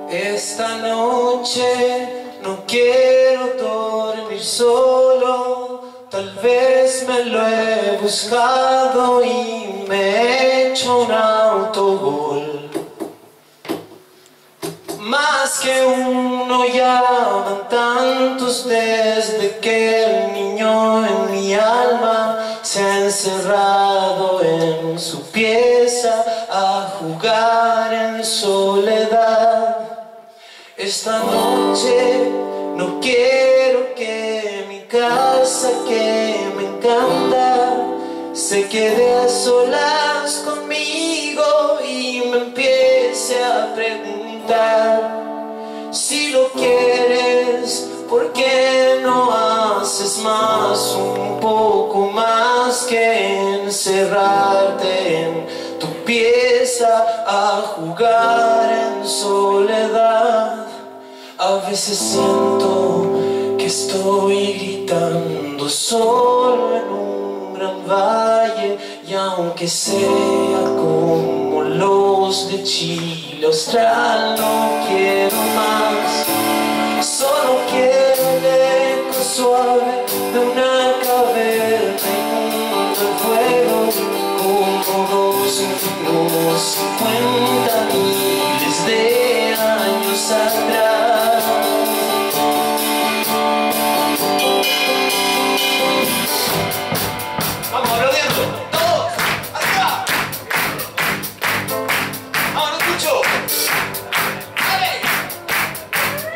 Esta noche no quiero dormir solo, tal vez me lo he buscado y me he hecho un autogol. Más que uno, ya van tantos desde que el niño en mi alma se ha encerrado en su pieza a jugar en soledad. Esta noche no quiero que mi casa, que me encanta, se quede a solas conmigo y me empiece a preguntar: si lo quieres, ¿por qué no haces más, un poco más que encerrarte en tu pieza a jugar en soledad? A veces siento que estoy gritando solo en un gran valle, y aunque sea como los de Chile Austral, no quiero más. Solo quiero el eco suave de una caverna y junto al fuego, como dos unos 50 miles de años atrás. Vamos aplaudiendo, todos, arriba. Vamos, no escucho. Dale.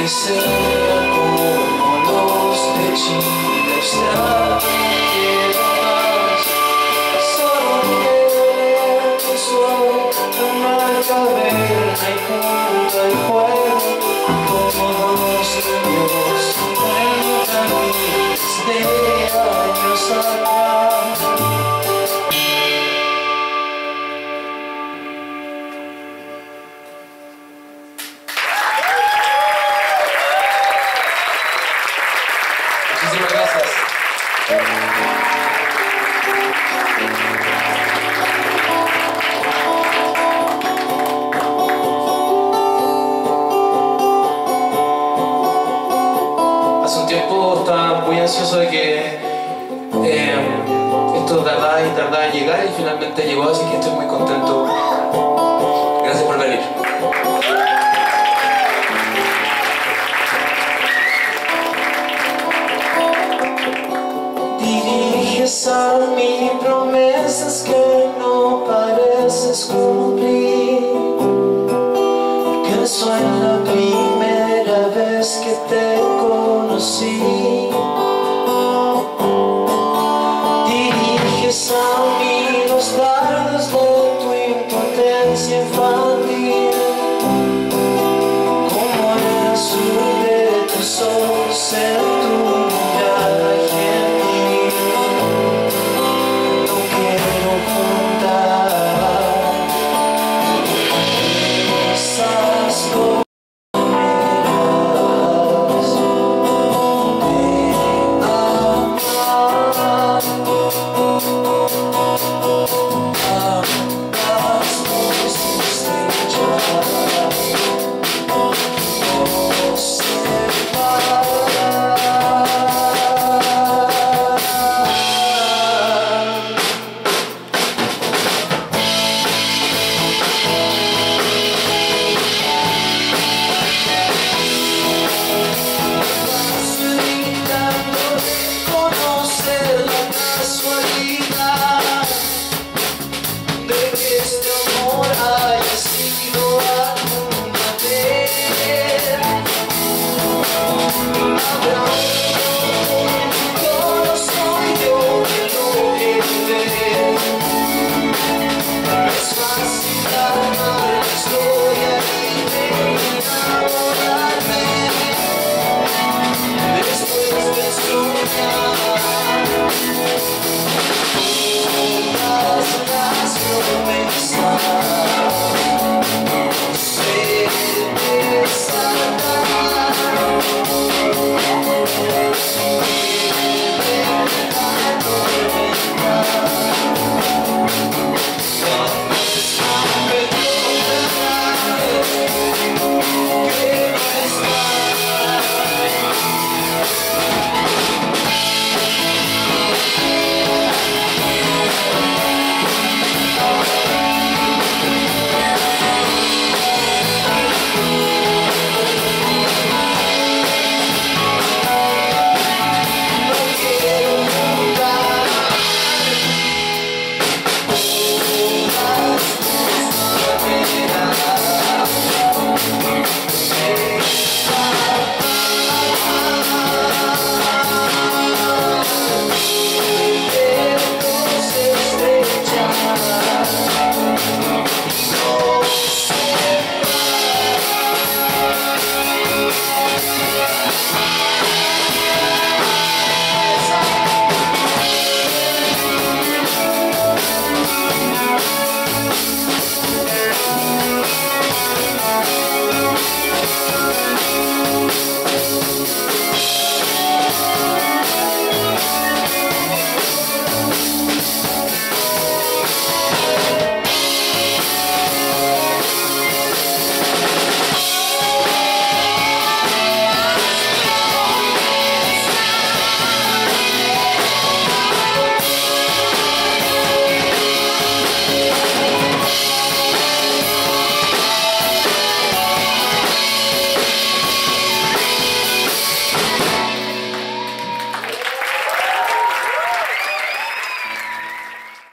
sea como los de Chile, Australia. Quiero más, solo quiero tu sol, una caverna y junto al fuego, como dos niños 50 miles de años atrás. Muchísimas gracias. Hace un tiempo estaba muy ansioso de que esto tardaba en llegar y finalmente llegó, así que estoy muy contento. Gracias por venir. Diriges a mí promesas que no pareces cumplir, que soy la primera vez que te conocí. Diriges a mí los dardos de tu impotencia infantil, como el azul de tus ojos.